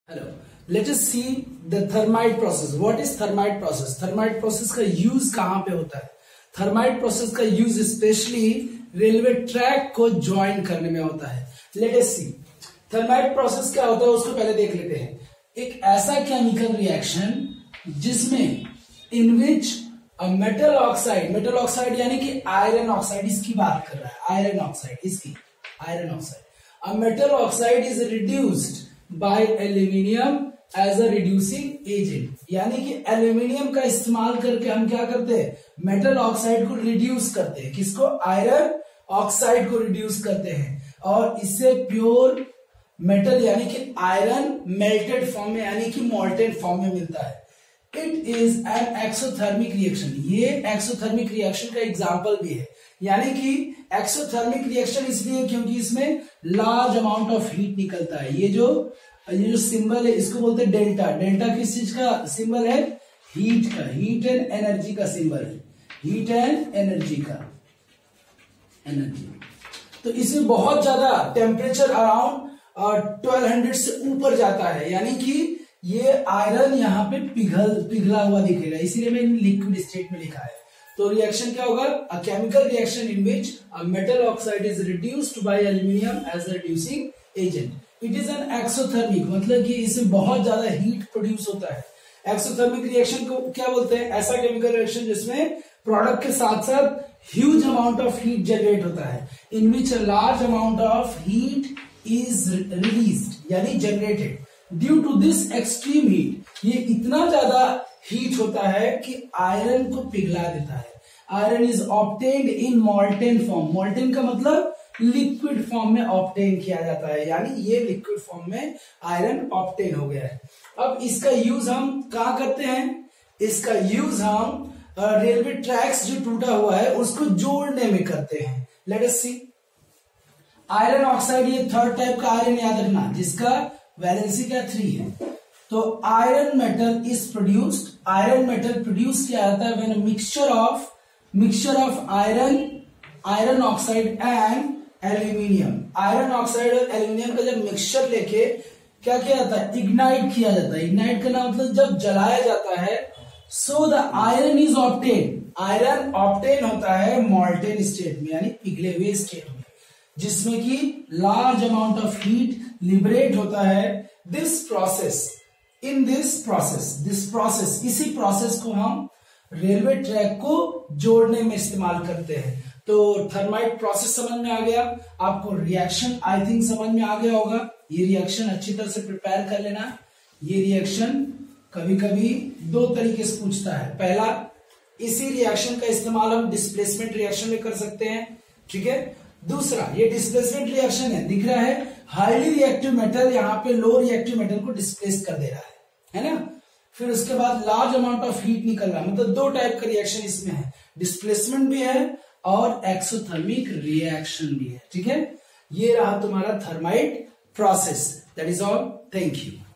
Hello. Let us see the thermite process. What is thermite process? Thermite process का use कहां पे होता है? थर्माइट प्रोसेस का यूज स्पेशली रेलवे ट्रैक को ज्वाइन करने में होता है. Let us see thermite process क्या होता है, उसको पहले देख लेते हैं. एक ऐसा केमिकल रिएक्शन जिसमें इन विच मेटल ऑक्साइड यानी कि आयरन ऑक्साइड, इसकी बात कर रहा है, आयरन ऑक्साइड, इसकी iron oxide. A metal oxide is reduced by aluminium as a reducing agent. यानी कि एल्यूमिनियम का इस्तेमाल करके हम क्या करते हैं, मेटल ऑक्साइड को रिड्यूस करते हैं. किसको? आयरन ऑक्साइड को रिड्यूस करते हैं और इससे प्योर मेटल यानी कि आयरन मेल्टेड फॉर्म में यानी कि मोल्टेड फॉर्म में मिलता है. It is an exothermic reaction. ये एक्सोथर्मिक रिएक्शन का एग्जाम्पल भी है. यानी कि एक्सोथर्मिक रिएक्शन इसलिए क्योंकि इसमें लार्ज अमाउंट ऑफ हीट निकलता है. ये जो सिंबल है इसको बोलते हैं डेल्टा. डेल्टा किस चीज का सिंबल है? हीट का, हीट एंड एनर्जी का सिंबल है. हीट एंड एनर्जी का, एनर्जी. तो इसमें बहुत ज्यादा टेम्परेचर अराउंड 1200 से ऊपर जाता है. यानी कि ये आयरन यहाँ पे पिघला हुआ दिखेगा, इसीलिए मैंने लिक्विड स्टेट में लिखा है. तो रिएक्शन क्या होगा? A chemical reaction in which a metal oxide is reduced by aluminium as a reducing agent. It is an exothermic, मतलब कि इसमें बहुत ज्यादा हीट प्रोड्यूस होता है. एक्सोथर्मिक रिएक्शन को क्या बोलते हैं? ऐसा केमिकल रिएक्शन जिसमें प्रोडक्ट के साथ साथ huge amount of heat generate होता है. In which a large amount of heat is released यानी generated due to this extreme heat. ये इतना ज्यादा हीट होता है कि आयरन को पिघला देता है. Iron is obtained in molten form. Molten का मतलब लिक्विड फॉर्म में ऑब्टेन किया जाता है, यानी ये लिक्विड फॉर्म में आयरन ऑब्टेन हो गया है. अब इसका यूज हम कहां करते हैं? इसका यूज हम रेलवे ट्रैक्स जो टूटा हुआ है उसको जोड़ने में करते हैं. Let us see. Iron oxide ये थर्ड टाइप का आयरन याद रखना जिसका वैलेंसी क्या 3 है. तो iron metal is produced. Iron metal produce किया जाता है when mixture of iron oxide and aluminium. Iron oxide और एल्यूमिनियम का जब मिक्सचर लेके क्या किया जाता है? इग्नाइट किया जाता है. इग्नाइट करना मतलब जब जलाया जाता है. So the iron is obtain. Iron obtain होता है मोल्टेन स्टेट में यानी पिघले हुए स्टेट में, जिसमें कि large amount of heat liberate होता है. दिस प्रोसेस इसी प्रोसेस को हम रेलवे ट्रैक को जोड़ने में इस्तेमाल करते हैं. तो थर्माइट प्रोसेस समझ में आ गया आपको. रिएक्शन आई थिंक समझ में आ गया होगा. ये रिएक्शन अच्छी तरह से प्रिपेयर कर लेना. ये रिएक्शन कभी कभी 2 तरीके से पूछता है. पहला, इसी रिएक्शन का इस्तेमाल हम डिस्प्लेसमेंट रिएक्शन में कर सकते हैं. ठीक है. दूसरा, ये डिस्प्लेसमेंट रिएक्शन है, दिख रहा है हाईली रिएक्टिव मेटल यहाँ पे लो रिएक्टिव मेटल को डिस्प्लेस कर दे रहा है ना. फिर उसके बाद लार्ज अमाउंट ऑफ हीट निकल रहा है. मतलब 2 टाइप का रिएक्शन इसमें है, डिस्प्लेसमेंट भी है और एक्सोथर्मिक रिएक्शन भी है. ठीक है. ये रहा तुम्हारा thermite process. That is all. Thank you.